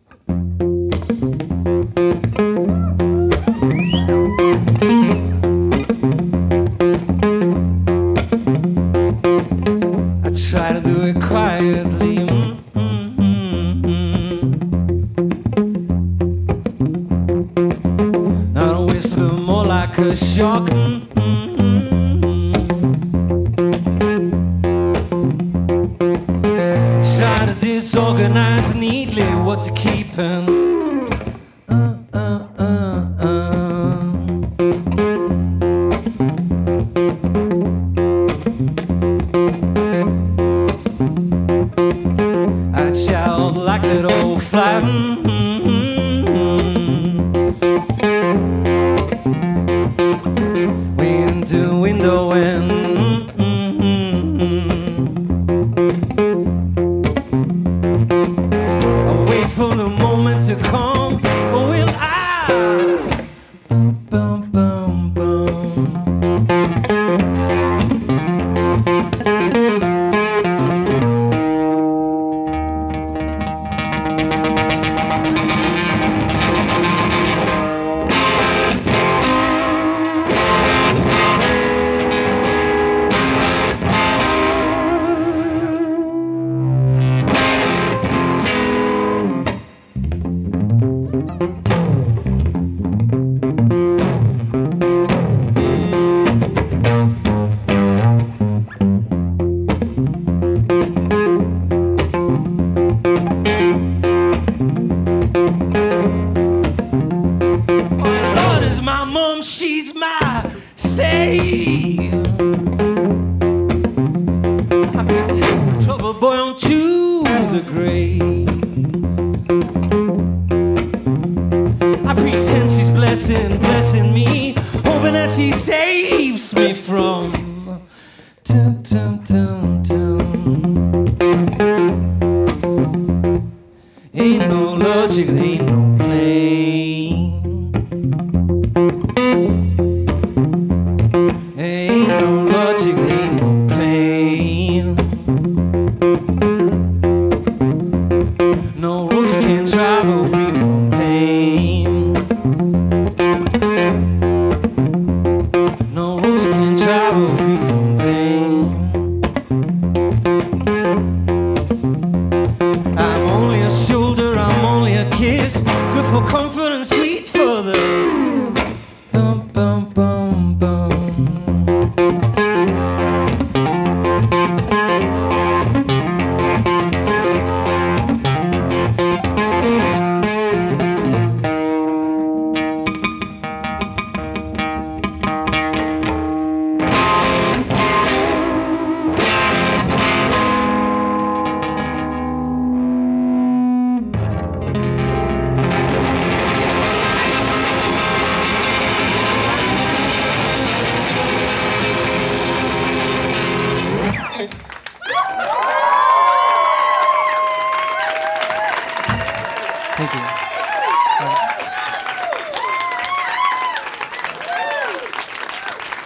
I try to do it quietly. Not a whisper, more like a shock. Try to disorganize neatly what to keep and I'd shout like that old fly. Way into the window and I wait for the moment to come. Will I? Boom, boom, boom, boom. My mom, she's my save. I'm the trouble boy on to the grave. I pretend she's blessing me, hoping that she saves me from dum dum dum dum. Ain't no logic, ain't no plane. Ain't no logic, ain't no plane. No road you can't travel free from pain. No road you can't travel free from pain. I'm only a shoulder, I'm only a kiss, good for comfort and sweet for the bum bum bum bum. Thank you.